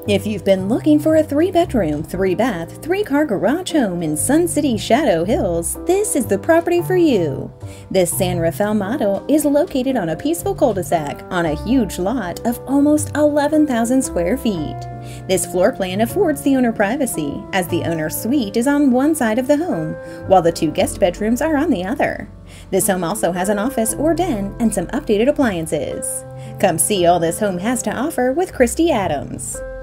If you've been looking for a 3-bedroom, 3-bath, 3-car garage home in Sun City Shadow Hills, this is the property for you. This San Rafael model is located on a peaceful cul-de-sac on a huge lot of almost 11,000 square feet. This floor plan affords the owner privacy, as the owner's suite is on one side of the home, while the 2 guest bedrooms are on the other. This home also has an office or den and some updated appliances. Come see all this home has to offer with Chrystie Adams.